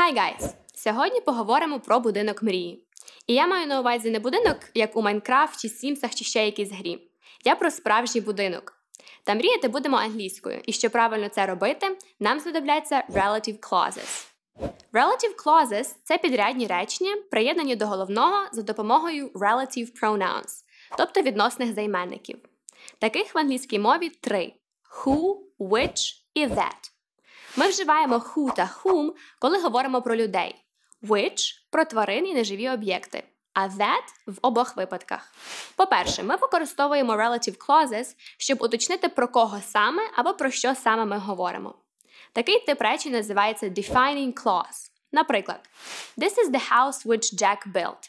Hi guys! Сьогодні поговоримо про будинок мрії. І я маю на увазі не будинок, як у Майнкрафті, Сімсах чи ще якійсь грі. Я про справжній будинок. Та мріяти будемо англійською, і щоб правильно це робити, нам знадобляться relative clauses. Relative clauses – це підрядні речення, приєднані до головного за допомогою relative pronouns, тобто відносних займенників. Таких в англійській мові 3 – who, which і that. Ми вживаємо who та whom, коли говоримо про людей, which – про тварин і неживі об'єкти, а that – в обох випадках. По-перше, ми використовуємо relative clauses, щоб уточнити, про кого саме або про що саме ми говоримо. Такий тип речень називається defining clause. Наприклад, This is the house which Jack built.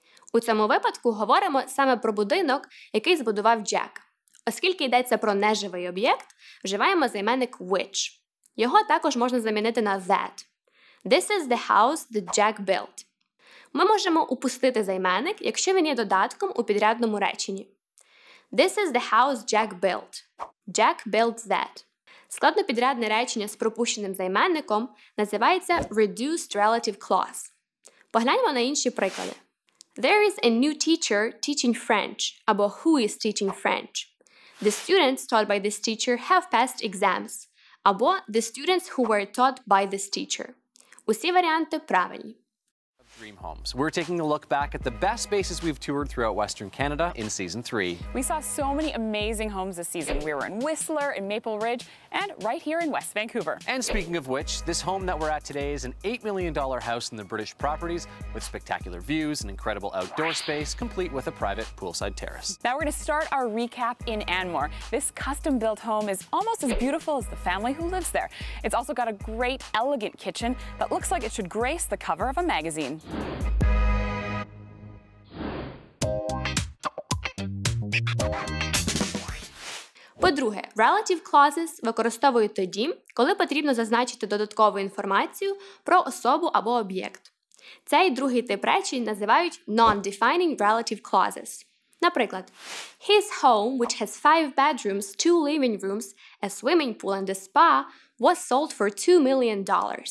У цьому випадку говоримо саме про будинок, який збудував Джек. Оскільки йдеться про неживий об'єкт, вживаємо займенник which. Його також можна замінити на that. This is the house that Jack built. Ми можемо упустити займенник, якщо він є додатком у підрядному реченні. This is the house Jack built. Jack built that. Складнопідрядне речення з пропущеним займенником називається reduced relative clause. Погляньмо на інші приклади. There is a new teacher teaching French, або who is teaching French. The students taught by this teacher have passed exams, або the students who were taught by this teacher. Усі варіанти правильні. Dream Homes. We're taking a look back at the best spaces we've toured throughout Western Canada in Season 3. We saw so many amazing homes this season. We were in Whistler, in Maple Ridge, and right here in West Vancouver. And speaking of which, this home that we're at today is an $8 million house in the British Properties with spectacular views and incredible outdoor space, complete with a private poolside terrace. Now we're going to start our recap in Anmore. This custom-built home is almost as beautiful as the family who lives there. It's also got a great, elegant kitchen that looks like it should grace the cover of a magazine. По-друге, relative clauses використовують тоді, коли потрібно зазначити додаткову інформацію про особу або об'єкт. Цей другий тип речень називають non-defining relative clauses. Наприклад, His home, which has 5 bedrooms, 2 living rooms, a swimming pool and a spa, was sold for $2 million.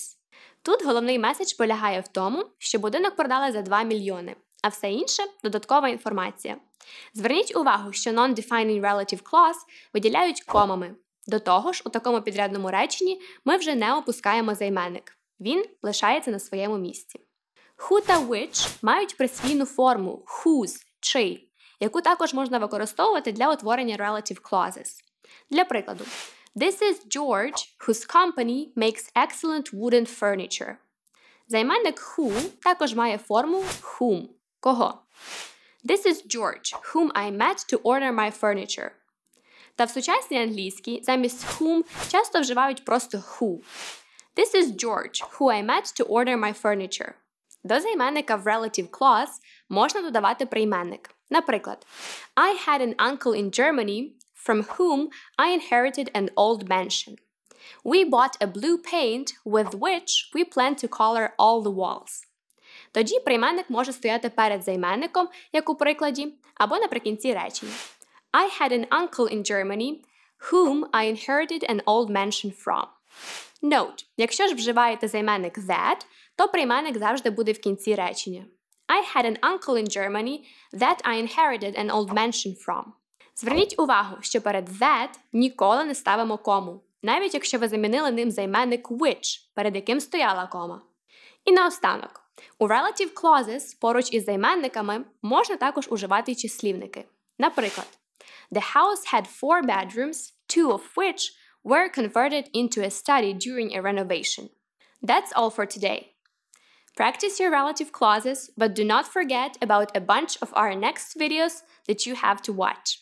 Тут головний меседж полягає в тому, що будинок продали за 2 мільйони, а все інше – додаткова інформація. Зверніть увагу, що non-defining relative clause виділяють комами. До того ж, у такому підрядному реченні ми вже не опускаємо займенник. Він лишається на своєму місці. Who та which мають присвійну форму whose, чий, яку також можна використовувати для утворення relative clauses. Для прикладу, This is George, whose company makes excellent wooden furniture. Займенник who також має форму whom. Кого? This is George, whom I met to order my furniture. Та в сучасній англійській замість whom часто вживають просто who. This is George, who I met to order my furniture. До займенника в relative clause можна додавати прийменник. Наприклад, I had an uncle in Germany from whom I inherited an old mansion. We bought a blue paint with which we plan to color all the walls. Тоді прийменник може стояти перед займенником, як у прикладі, або наприкінці речення. I had an uncle in Germany whom I inherited an old mansion from. Note, якщо ж вживаєте займенник that, то прийменник завжди буде в кінці речення. I had an uncle in Germany that I inherited an old mansion from. Зверніть увагу, що перед that ніколи не ставимо кому, навіть якщо ви замінили ним займенник which, перед яким стояла кома. І наостанок. У relative clauses поруч із займенниками можна також уживати й числівники. Наприклад, The house had 4 bedrooms, 2 of which were converted into a study during a renovation. That's all for today. Practice your relative clauses, but do not forget about a bunch of our next videos that you have to watch.